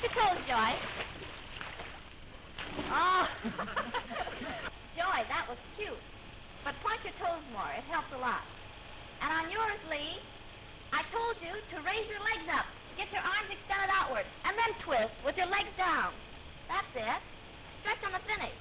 your toes, Joy. Oh. Joy, that was cute. But point your toes more. It helps a lot. And on yours, Lee, I told you to raise your legs up. Get your arms extended outward. And then twist with your legs down. That's it. Stretch on the finish.